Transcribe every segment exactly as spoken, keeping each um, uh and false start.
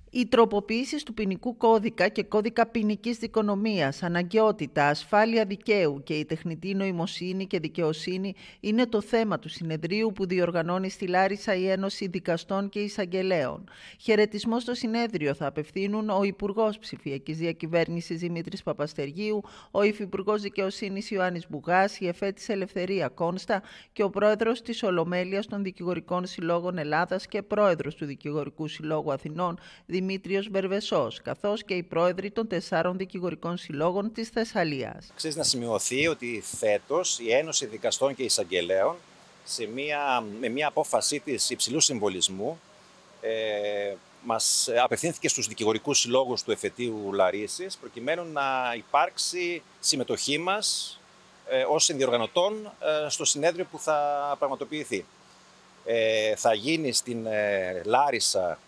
Οι τροποποιήσεις του ποινικού κώδικα και κώδικα ποινικής δικονομίας, αναγκαιότητα, ασφάλεια δικαίου και η τεχνητή νοημοσύνη και δικαιοσύνη είναι το θέμα του συνεδρίου που διοργανώνει στη Λάρισα η Ένωση Δικαστών και Εισαγγελέων. Χαιρετισμό στο συνέδριο θα απευθύνουν ο Υπουργός Ψηφιακής Διακυβέρνησης Δημήτρης Παπαστεργίου, ο Υφυπουργός Δικαιοσύνης Ιωάννης Μπουγάς, η ΕΦΕ της Ελευθερία Κόνστα και ο Πρόεδρος της Ολομέλειας των Δικηγορικών Συλλόγων Ελλάδας και Πρόεδρος του Δικηγορικού Συλλόγου Αθηνών, Δημήτριος Μπερβεσός, καθώς και οι πρόεδροι των τεσσάρων δικηγορικών συλλόγων της Θεσσαλίας. Αξίζει να σημειωθεί ότι φέτος η Ένωση Δικαστών και Εισαγγελέων, σε μια, με μια απόφασή της υψηλού συμβολισμού, ε, μας απευθύνθηκε στους δικηγορικούς συλλόγους του εφετείου Λαρίσης, προκειμένου να υπάρξει συμμετοχή μας ε, ως συνδιοργανωτών ε, στο συνέδριο που θα πραγματοποιηθεί. Ε, θα γίνει στην ε, Λάρισα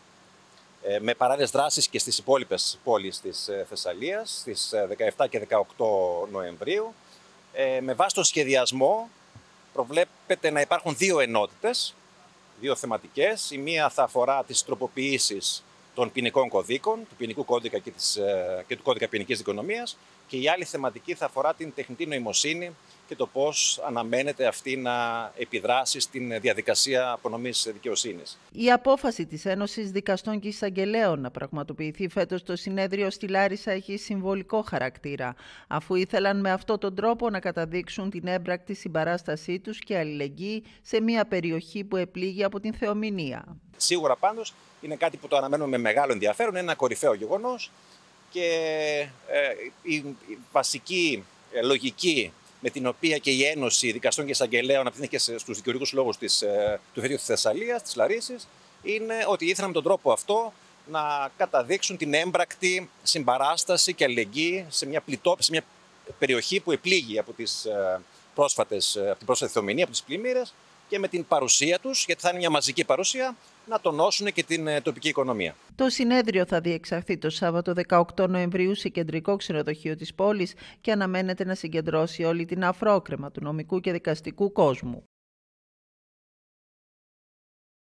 με παράλληλες δράσεις και στις υπόλοιπες πόλεις της Θεσσαλίας στις δεκαεπτά και δεκαοκτώ Νοεμβρίου. Με βάση τον σχεδιασμό προβλέπεται να υπάρχουν δύο ενότητες, δύο θεματικές. Η μία θα αφορά τις τροποποιήσεις των ποινικών κωδίκων, του ποινικού κώδικα και, της, και του κώδικα ποινικής δικονομίας, και η άλλη θεματική θα αφορά την τεχνητή νοημοσύνη και το πώς αναμένεται αυτή να επιδράσει στην διαδικασία απονομής δικαιοσύνης. Η απόφαση της Ένωσης Δικαστών και Εισαγγελέων να πραγματοποιηθεί φέτος το συνέδριο στη Λάρισα έχει συμβολικό χαρακτήρα, αφού ήθελαν με αυτόν τον τρόπο να καταδείξουν την έμπρακτη συμπαράστασή τους και αλληλεγγύη σε μια περιοχή που επλήγει από την θεομηνία. Σίγουρα πάντως είναι κάτι που το αναμένουμε με μεγάλο ενδιαφέρον, είναι ένα κορυφαίο γεγονός και ε, η, η βασική ε, λογική με την οποία και η Ένωση Δικαστών και Εισαγγελέων απευθύνθηκε στους δικηγορικούς συλλόγους της, του εφετείου της Θεσσαλίας, της Λαρίσης, είναι ότι ήθελαν με τον τρόπο αυτό να καταδείξουν την έμπρακτη συμπαράσταση και αλληλεγγύη σε μια, πλητό, σε μια περιοχή που επλήγει από, τις πρόσφατες, από την πρόσφατη θεομηνία, από τις πλημμύρες, και με την παρουσία τους, γιατί θα είναι μια μαζική παρουσία, να τονώσουν και την τοπική οικονομία. Το συνέδριο θα διεξαχθεί το Σάββατο δεκαοκτώ Νοεμβρίου σε κεντρικό ξενοδοχείο της πόλης και αναμένεται να συγκεντρώσει όλη την αφρόκρεμα του νομικού και δικαστικού κόσμου.